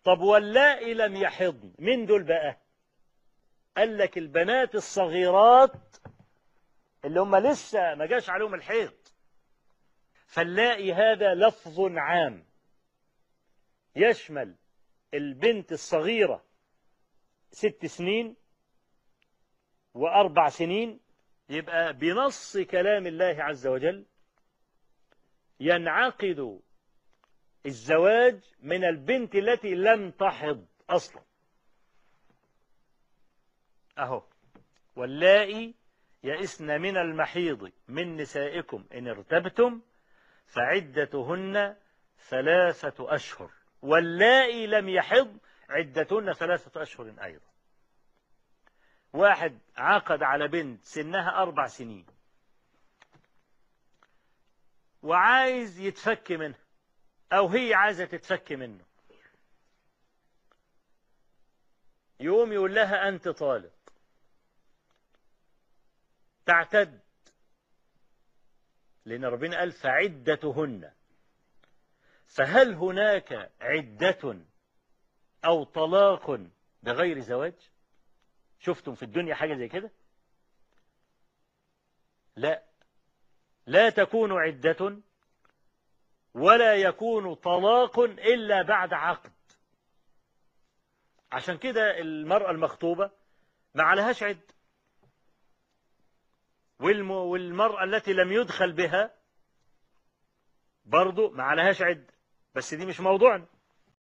طب واللائي لم يحضن من دول بقى؟ قال لك البنات الصغيرات اللي هم لسه ما جاش عليهم الحيض. فاللائي هذا لفظ عام يشمل البنت الصغيرة 6 سنين و4 سنين. يبقى بنص كلام الله عز وجل ينعقد الزواج من البنت التي لم تحض أصلا. أهو واللائي يئسن من المحيض من نسائكم إن ارتبتم فعدتهن 3 أشهر واللائي لم يحض عدتهن 3 أشهر أيضا. واحد عقد على بنت سنها 4 سنين وعايز يتفك منها أو هي عايزة تتفك منه، يقوم يقول لها أنت طالق، تعتد، لأن ربنا قال فعدتهن. فهل هناك عدة أو طلاق بغير زواج؟ شفتم في الدنيا حاجة زي كده؟ لا، لا تكون عدة ولا يكون طلاق إلا بعد عقد. عشان كده المرأة المخطوبة ما عليهاش عد، والمرأة التي لم يدخل بها برضو ما عليهاش عد. بس دي مش موضوعنا.